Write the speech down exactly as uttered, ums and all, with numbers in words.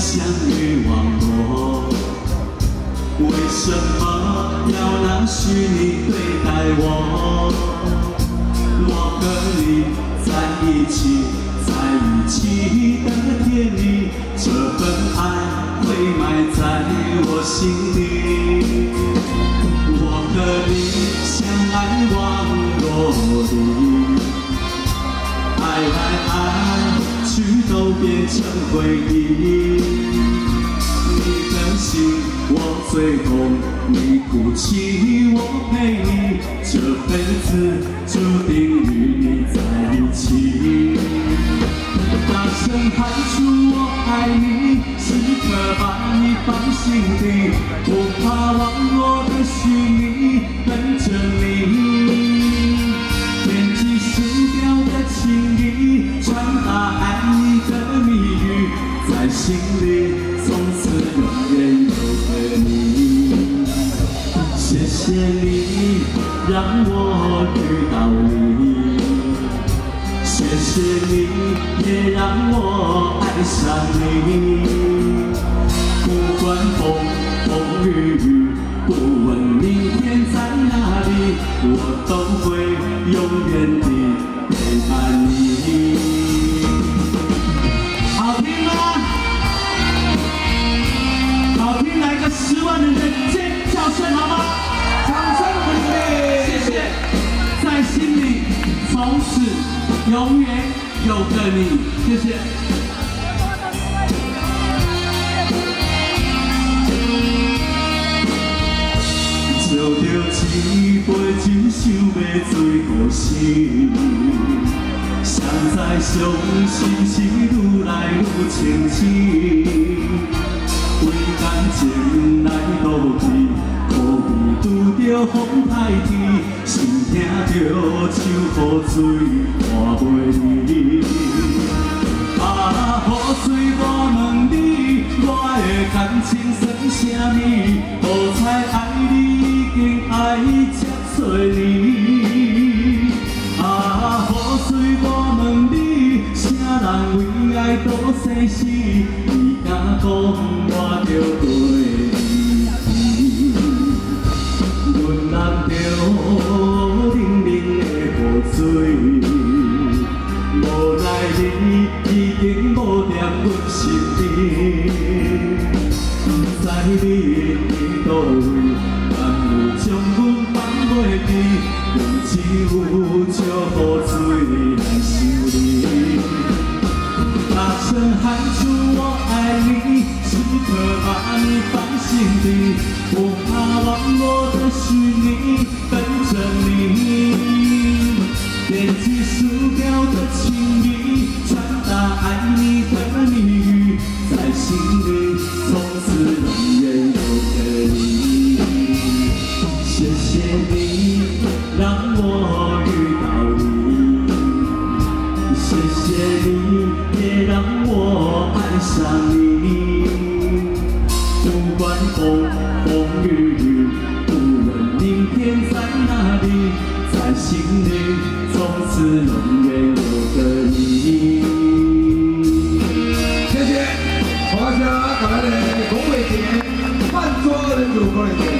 相遇网络，为什么要那虚拟对待我？我和你在一起，在一起的天里，这份爱会埋在我心里。我和你相爱网络里，爱来爱去都变成回忆。你的心我最痛，你哭泣我陪你，这辈子注定与你在一起。大声喊出我爱你，时刻把你放心底，不怕网络的虚拟跟着你。点击输掉的情谊，传达爱你的蜜语，在心里从此永远有个你。谢谢你让我遇到你，谢谢你也让我爱上你。不管风风雨雨，不问明天在哪里，我都会永远地陪伴你。好听吗？好听，来个十万人的尖叫声好吗？掌声鼓励，谢谢。在心里，从此永远有个你，谢谢。烧着一杯酒，想要醉好醒。谁知伤心是愈来愈清醒。为感情来倒去，可悲拄着风太天，心痛着手雨水看袂离。啊，雨水我问你，我的感情算啥物？好彩爱你已经爱这多年。啊，雨水我问你，啥人为爱多生死？你敢讲我着对你？阮男着冷冷的雨水，无奈你已经无踮阮心里。不知你伫倒位，敢有将阮放袂记？用一壶烧雨水来想你。大声喊出我爱你，时刻把你放心底，不怕网络的虚拟跟着你。点击输掉的情谊，传达爱你的蜜语，在心里从此永远有个你。谢谢你让我遇到你，谢谢你也让我爱上你。不管风风雨雨，不问明天在哪里，在心里从此永远有个你。 谢谢，华夏台的龚伟杰，慢桌人主龚伟杰。